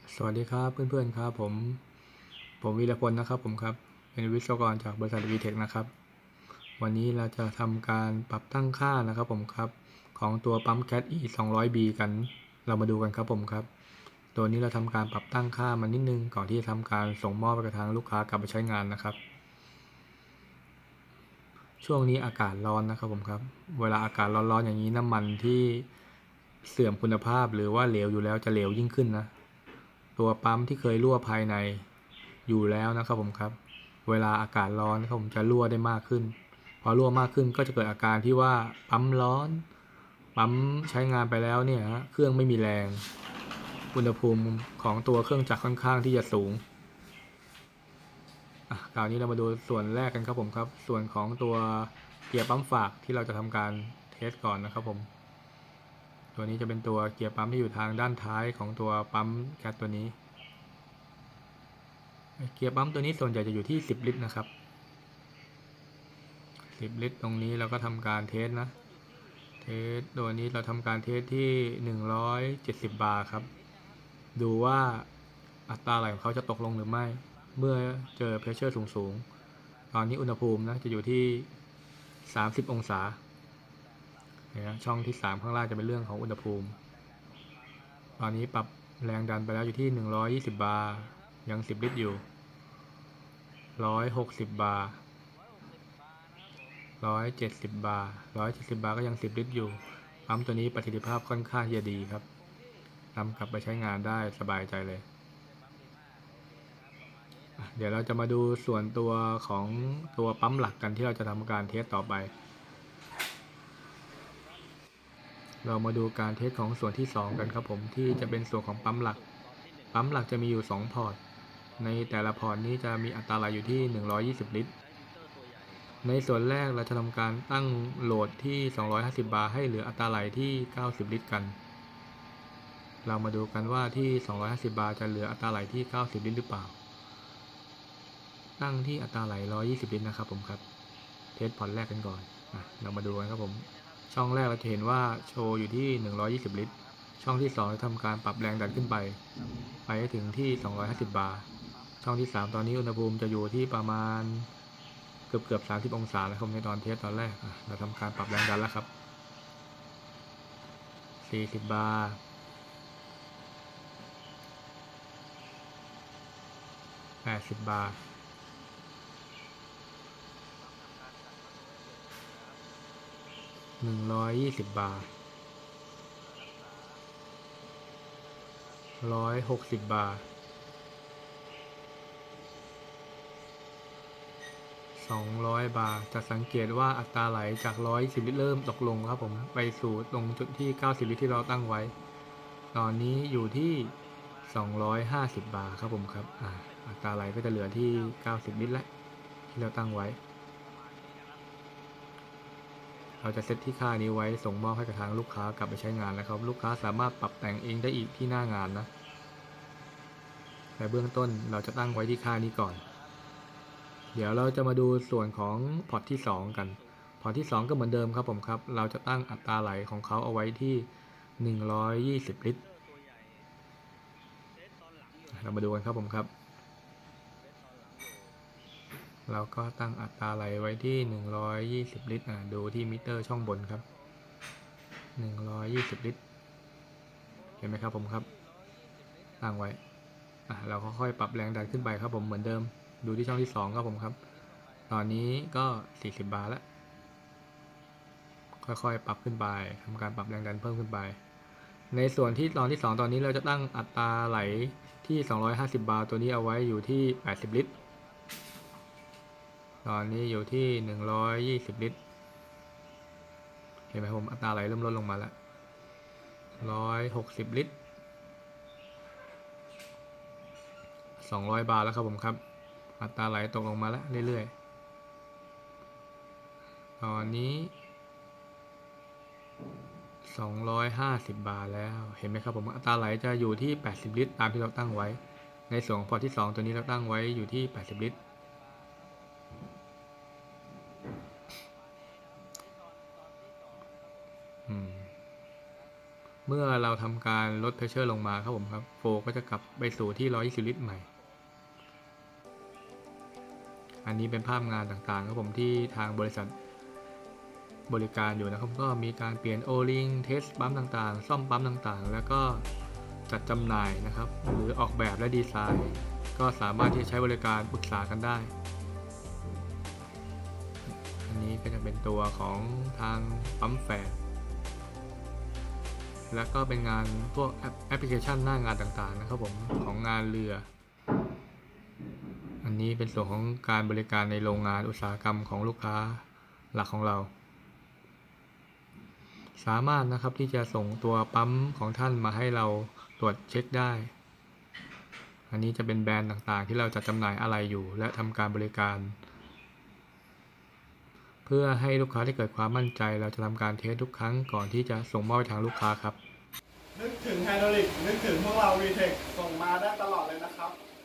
สวัสดีครับเพื่อนๆครับผมวีรพลนะครับผมครับเป็นวิศวกรจากบริษัทวีเทคนะครับวันนี้เราจะทำการปรับตั้งค่านะครับผมครับของตัวปั๊มแก๊ส E200B กันเรามาดูกันครับผมครับตัวนี้เราทำการปรับตั้งค่ามันนิดนึงก่อนที่จะทำการส่งมอบไปกับทางลูกค้ากลับไปใช้งานนะครับช่วงนี้อากาศร้อนนะครับผมครับเวลาอากาศร้อนๆอย่างนี้น้ำมันที่เสื่อมคุณภาพหรือว่าเหลวอยู่แล้วจะเหลวยิ่งขึ้นนะตัวปั๊มที่เคยรั่วภายในอยู่แล้วนะครับผมครับเวลาอากาศร้อนนะครับผมจะรั่วได้มากขึ้นพอรั่วมากขึ้นก็จะเกิดอาการที่ว่าปั๊มร้อนปั๊มใช้งานไปแล้วเนี่ยเครื่องไม่มีแรงอุณหภูมิของตัวเครื่องจักรค่อนข้างที่จะสูงคราวนี้เรามาดูส่วนแรกกันครับผมครับส่วนของตัวเกียร์ปั๊มฝากที่เราจะทำการเทสก่อนนะครับผมตัวนี้จะเป็นตัวเกียร์ปั๊มที่อยู่ทางด้านท้ายของตัวปั๊มแก๊สตัวนี้เกียร์ปั๊มตัวนี้ส่วนใหญ่จะอยู่ที่10ลิตรนะครับ10ลิตรตรงนี้เราก็ทำการเทสนะเทสตัวนี้เราทำการเทสที่170บาร์ครับดูว่าอัตราไหลของเขาจะตกลงหรือไม่เมื่อเจอเพรสเชอร์สูงๆตอนนี้อุณหภูมินะจะอยู่ที่30องศาเนี่ยช่องที่3ข้างล่างจะเป็นเรื่องของอุณหภูมิตอนนี้ปรับแรงดันไปแล้วอยู่ที่120บาร์ยัง10ลิตรอยู่160บาร์170บาร์170บาร์ก็ยัง10ลิตรอยู่ปั๊มตัวนี้ประสิทธิภาพค่อนข้างจะดีครับนำกลับไปใช้งานได้สบายใจเลยเดี๋ยวเราจะมาดูส่วนตัวของตัวปั๊มหลักกันที่เราจะทำการเทสต่อไปเรามาดูการเทสของส่วนที่2กันครับผมที่จะเป็นส่วนของปั๊มหลักจะมีอยู่2พอร์ตในแต่ละพอร์ตนี้จะมีอัตราไหลอยู่ที่120ลิตรในส่วนแรกเราจะทำการตั้งโหลดที่250บาร์ให้เหลืออัตราไหลที่90ลิตรกันเรามาดูกันว่าที่250บาร์จะเหลืออัตราไหลที่90ลิตรหรือเปล่าตั้งที่อัตราไหล120ลิตรนะครับผมครับเทสพอร์ตแรกกันก่อนเรามาดูกันครับผมช่องแรกเราจะเห็นว่าโชว์อยู่ที่120ลิตรช่องที่2จะทำการปรับแรงดันขึ้นไปให้ถึงที่250บาร์ช่องที่3ตอนนี้อุณหภูมิจะอยู่ที่ประมาณเกือบ30องศาแล้วครับในตอนเทสตอนแรกเราทำการปรับแรงดันแล้วครับ40บาร์80บาร์120บาร์160บาร์200บาร์จะสังเกตว่าอัตราไหลจาก110ลิตรเริ่มตกลงครับผมไปสู่ตรงจุดที่90ลิตรที่เราตั้งไว้ตอนนี้อยู่ที่250บาร์ครับผมครับอัตราไหลก็จะเหลือที่90ลิตรแล้วที่เราตั้งไว้เราจะเซตที่ค่านี้ไว้ส่งมอบให้กับทางลูกค้ากลับไปใช้งานแล้วครับลูกค้าสามารถปรับแต่งเองได้อีกที่หน้างานนะแต่เบื้องต้นเราจะตั้งไว้ที่ค่านี้ก่อนเดี๋ยวเราจะมาดูส่วนของพอร์ตที่2กันพอร์ตที่2ก็เหมือนเดิมครับผมครับเราจะตั้งอัตราไหลของเขาเอาไว้ที่120ลิตรเรามาดูกันครับผมครับเราก็ตั้งอัตราไหลไว้ที่120ลิตรดูที่มิเตอร์ช่องบนครับ120ลิตรเห็นไหมครับผมครับตั้งไว้เราค่อยๆปรับแรงดันขึ้นไปครับผมเหมือนเดิมดูที่ช่องที่2ครับผมครับตอนนี้ก็40บาร์แล้วค่อยๆปรับขึ้นไปทำการปรับแรงดันเพิ่มขึ้นไปในส่วนที่ตอนที่2ตอนนี้เราจะตั้งอัตราไหลที่250บาร์ตัวนี้เอาไว้อยู่ที่80ลิตรตอนนี้อยู่ที่120ลิตรเห็นไหมผมอัตราไหลเริ่มลดลงมาแล้ว160ลิตร200บาร์แล้วครับผมครับอัตราไหลตกลงมาแล้วเรื่อยๆตอนนี้250บาร์แล้วเห็นไหมครับผมอัตราไหลจะอยู่ที่80ลิตรตามที่เราตั้งไว้ในส่วนของพอร์ตที่2ตัวนี้เราตั้งไว้อยู่ที่80ลิตรเมื่อเราทำการลดเพรสเชอร์ลงมาครับผมครับโฟก็จะกลับไปสู่ที่120ลิตรใหม่อันนี้เป็นภาพงานต่างๆครับผมที่ทางบริษัทบริการอยู่นะครับก็มีการเปลี่ยนโอลิงเทสปั๊มต่างๆซ่อมปั๊มต่างๆแล้วก็จัดจำหน่ายนะครับหรือออกแบบและดีไซน์ก็สามารถที่จะใช้บริการปรึกษากันได้อันนี้ก็จะเป็นตัวของทางปั๊มแฝดแล้วก็เป็นงานพวกแอปพลิเคชันหน้างานต่างๆนะครับผมของงานเรืออันนี้เป็นส่วนของการบริการในโรงงานอุตสาหกรรมของลูกค้าหลักของเราสามารถนะครับที่จะส่งตัวปั๊มของท่านมาให้เราตรวจเช็คได้อันนี้จะเป็นแบรนด์ต่างๆที่เราจัดจำหน่ายอะไรอยู่และทำการบริการเพื่อให้ลูกค้าที่เกิดความมั่นใจเราจะทำการเทสทุกครั้งก่อนที่จะส่งมอบไปทางลูกค้าครับนึกถึงไฮดรอลิกนึกถึงพวกเรา VTech ส่งมาได้ตลอดเลยนะครับ